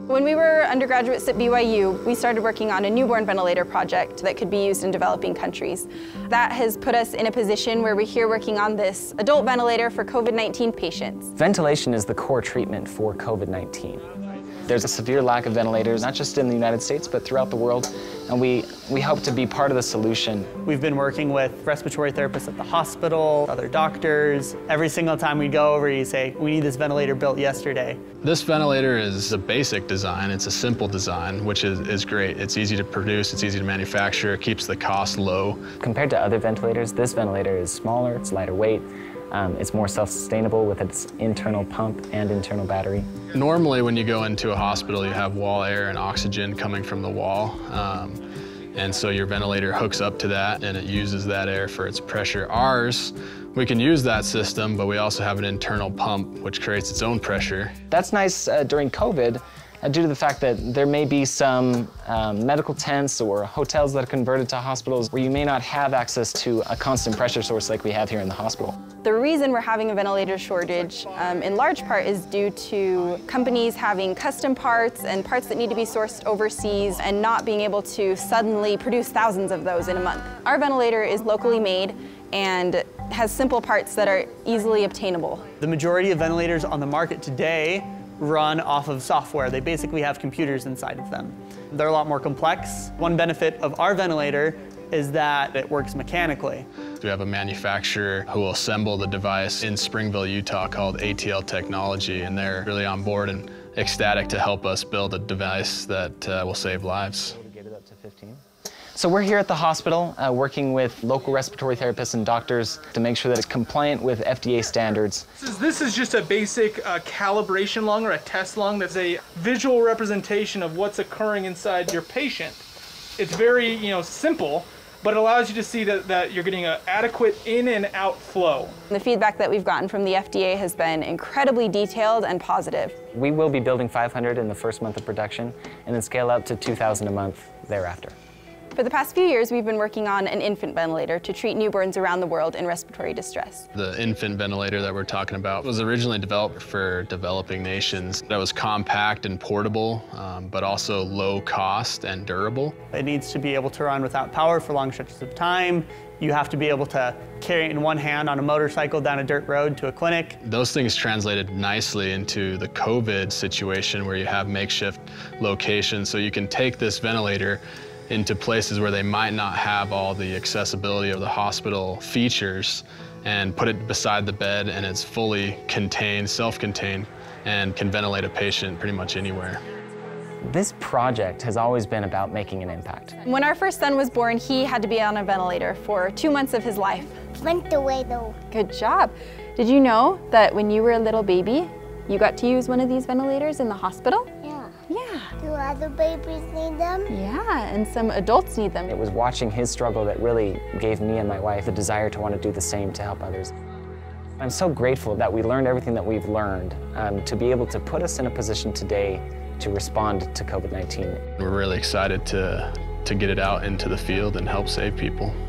When we were undergraduates at BYU, we started working on a newborn ventilator project that could be used in developing countries. That has put us in a position where we're here working on this adult ventilator for COVID-19 patients. Ventilation is the core treatment for COVID-19. There's a severe lack of ventilators, not just in the United States, but throughout the world, and we hope to be part of the solution. We've been working with respiratory therapists at the hospital, other doctors. Every single time we go over, you say, we need this ventilator built yesterday. This ventilator is a basic design. It's a simple design, which is great. It's easy to produce, it's easy to manufacture, it keeps the cost low. Compared to other ventilators, this ventilator is smaller, it's lighter weight, it's more self-sustainable with its internal pump and internal battery. Normally when you go into a hospital, you have wall air and oxygen coming from the wall. And so your ventilator hooks up to that and it uses that air for its pressure. Ours, we can use that system, but we also have an internal pump which creates its own pressure. That's nice during COVID, due to the fact that there may be some medical tents or hotels that are converted to hospitals where you may not have access to a constant pressure source like we have here in the hospital. The reason we're having a ventilator shortage in large part is due to companies having custom parts and parts that need to be sourced overseas and not being able to suddenly produce thousands of those in a month. Our ventilator is locally made and has simple parts that are easily obtainable. The majority of ventilators on the market today run off of software. They basically have computers inside of them. They're a lot more complex. One benefit of our ventilator is that it works mechanically. We have a manufacturer who will assemble the device in Springville, Utah called ATL Technology, and they're really on board and ecstatic to help us build a device that will save lives. Get it up to 15. So we're here at the hospital working with local respiratory therapists and doctors to make sure that it's compliant with FDA standards. This is just a basic calibration lung or a test lung that's a visual representation of what's occurring inside your patient. It's very simple, but it allows you to see that you're getting an adequate in and out flow. The feedback that we've gotten from the FDA has been incredibly detailed and positive. We will be building 500 in the first month of production and then scale up to 2,000 a month thereafter. For the past few years, we've been working on an infant ventilator to treat newborns around the world in respiratory distress. The infant ventilator that we're talking about was originally developed for developing nations. That was compact and portable, but also low cost and durable. It needs to be able to run without power for long stretches of time. You have to be able to carry it in one hand on a motorcycle down a dirt road to a clinic. Those things translated nicely into the COVID situation where you have makeshift locations, so you can take this ventilator into places where they might not have all the accessibility of the hospital features and put it beside the bed, and it's fully contained, self-contained, and can ventilate a patient pretty much anywhere. This project has always been about making an impact. When our first son was born, he had to be on a ventilator for 2 months of his life. Ventilator. Good job. Did you know that when you were a little baby, you got to use one of these ventilators in the hospital? Yeah. Do other babies need them? Yeah, and some adults need them. It was watching his struggle that really gave me and my wife the desire to want to do the same to help others. I'm so grateful that we learned everything that we've learned to be able to put us in a position today to respond to COVID-19. We're really excited to get it out into the field and help save people.